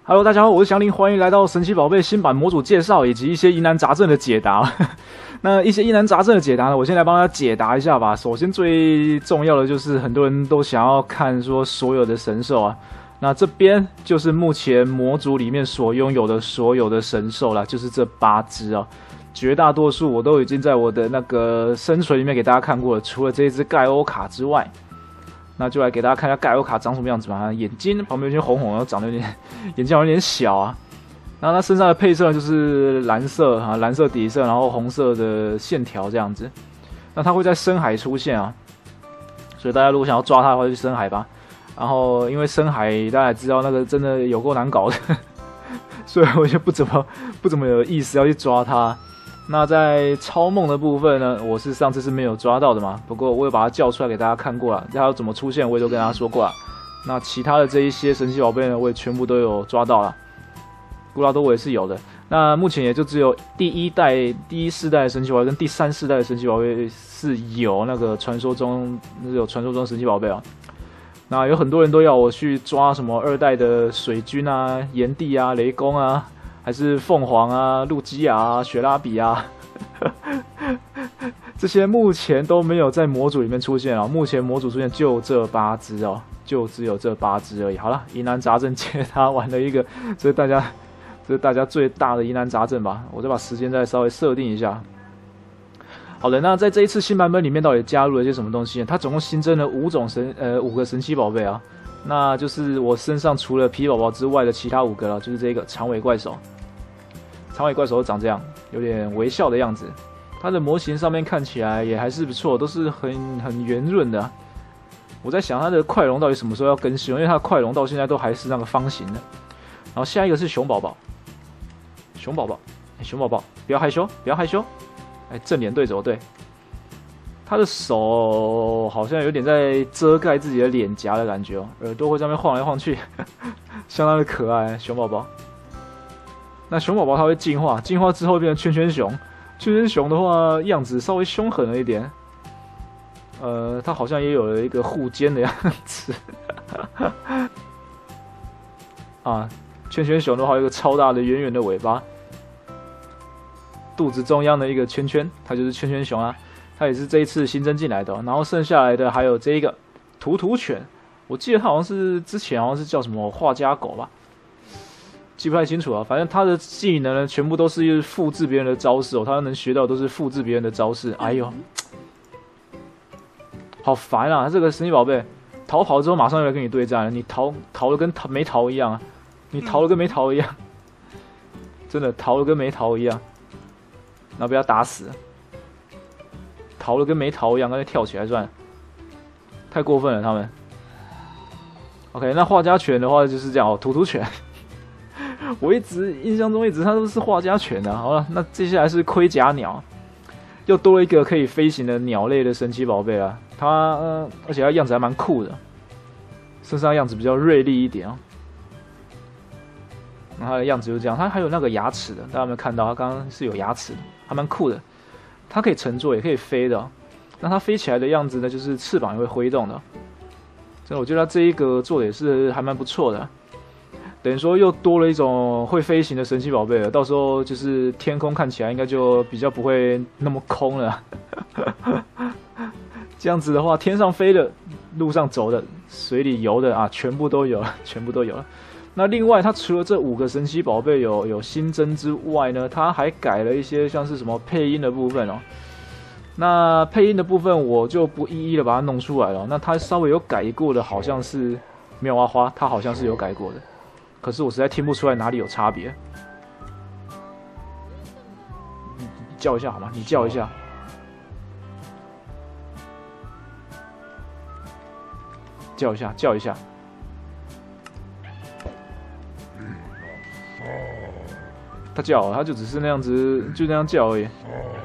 Hello，大家好，我是祥林，欢迎来到神奇宝贝新版模组介绍以及一些疑难杂症的解答。那一些疑难杂症的解答呢，我先来帮大家解答一下吧。首先最重要的就是很多人都想要看说所有的神兽啊，那这边就是目前模组里面所拥有的所有的神兽啦，就是这8只哦。绝大多数我都已经在我的那个生存里面给大家看过了，除了这一只盖欧卡之外。那就来给大家看一下盖欧卡长什么样子吧。眼睛旁边有点红红的，长得有点眼睛好像有点小啊。然后它身上的配色就是蓝色啊，蓝色底色，然后红色的线条这样子。那它会在深海出现啊，所以大家如果想要抓它的话，就去深海吧。然后因为深海大家也知道那个真的有够难搞的，所以我就不怎么有意思要去抓它。那在超梦的部分呢，我是上次是没有抓到的嘛，不过我有把它叫出来给大家看过了，它要怎么出现我也都跟大家说过了。那其他的这一些神奇宝贝呢，我也全部都有抓到了，古拉多我也是有的。那目前也就只有第一世代的神奇宝贝跟第3世代的神奇宝贝是有那个传说中神奇宝贝啊。那有很多人都要我去抓什么2代的水军啊、炎帝啊、雷公啊。还是凤凰啊、路基亚啊、雪拉比啊，这些目前都没有在模组里面出现啊。目前模组出现就这8只哦，就只有这8只而已。好了，疑难杂症解答完了一个，这是大家最大的疑难杂症吧。我再把时间再稍微设定一下。好的，那在这一次新版本里面到底加入了些什么东西呢？它总共新增了5个神奇宝贝啊。那就是我身上除了皮宝宝之外的其他5个了，就是这个长尾怪手。长尾怪手长这样，有点微笑的样子。它的模型上面看起来也还是不错，都是很圆润的。我在想它的快龙到底什么时候要更新，因为它的快龙到现在都还是那个方形的。然后下一个是熊宝宝，熊宝宝，不要害羞，不要害羞。哎，正脸对着对。他的手好像有点在遮盖自己的脸颊的感觉哦，耳朵会在那边晃来晃去，相当的可爱。熊宝宝，那熊宝宝它会进化，进化之后变成圈圈熊。圈圈熊的话，样子稍微凶狠了一点。它好像也有了一个护肩的样子。啊，圈圈熊的话有一个超大的圆圆的尾巴，肚子中央的一个圈圈，它就是圈圈熊啊。它也是这一次新增进来的，然后剩下来的还有这一个图图犬，我记得它好像是之前好像是叫什么画家狗吧，记不太清楚啊。反正它的技能呢，全部都是复制别人的招式哦，它能学到都是复制别人的招式。哎呦，好烦啊！这个神奇宝贝逃跑之后马上又来跟你对战了，你逃了跟没逃一样啊，你逃了跟没逃一样，真的逃了跟没逃一样，然后被他打死了。逃了跟没逃一样，干脆跳起来算了，太过分了他们。OK， 那画家犬的话就是这样哦，图图犬。我印象中它都是画家犬的。好了，那接下来是盔甲鸟，又多了一个可以飞行的鸟类的神奇宝贝啊。它而且它样子还蛮酷的，身上的样子比较锐利一点哦。然后它的样子就是这样，它还有那个牙齿的，大家有没有看到？它刚刚是有牙齿的，还蛮酷的。它可以乘坐，也可以飞的。那它飞起来的样子呢，就是翅膀也会挥动的。真的，我觉得它这一个做的也是还蛮不错的。等于说又多了一种会飞行的神奇宝贝了。到时候就是天空看起来应该就比较不会那么空了。这样子的话，天上飞的、路上走的、水里游的啊，全部都有了，全部都有了。那另外，它除了这5个神奇宝贝有新增之外呢，它还改了一些像是什么配音的部分哦。那配音的部分我就不一一的把它弄出来了。那它稍微有改过的，好像是妙蛙花，它好像是有改过的，可是我实在听不出来哪里有差别。你叫一下好吗？你叫一下。叫一下，叫一下。他叫，他就只是那样子，就那样叫而已，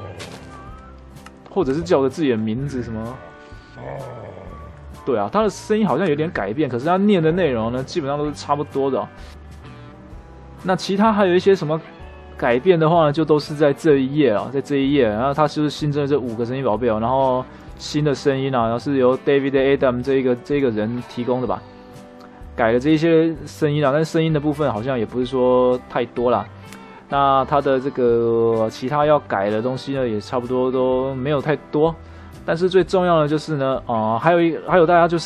或者是叫着自己的名字什么。对啊，他的声音好像有点改变，可是他念的内容呢，基本上都是差不多的哦。那其他还有一些什么改变的话呢，就都是在这一页啊，在这一页，然后它就是新增了这5个神奇宝贝哦，然后新的声音啊，然后是由 David Adam 这一个人提供的吧。 改了这一些声音啦，但是声音的部分好像也不是说太多啦。那它的这个其他要改的东西呢，也差不多都没有太多。但是最重要的就是呢，还有大家就是，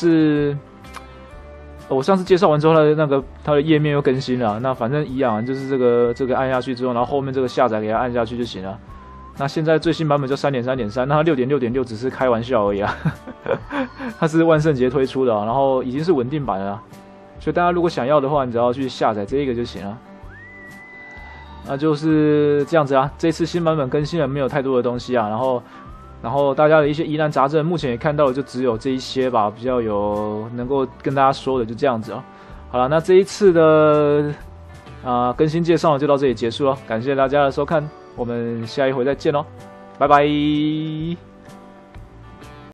我上次介绍完之后，它的页面又更新了。那反正一样，就是这个按下去之后，然后后面这个下载给它按下去就行了。那现在最新版本就 3.3.3， 那它 6.6.6 只是开玩笑而已啊。它是万圣节推出的，然后已经是稳定版了，所以大家如果想要的话，你只要去下载这一个就行了。那就是这样子啊，这次新版本更新了没有太多的东西啊，然后大家的一些疑难杂症，目前也看到的就只有这一些吧，比较有能够跟大家说的就这样子啊。好了，那这一次的更新介绍就到这里结束了，感谢大家的收看，我们下一回再见喽，拜拜。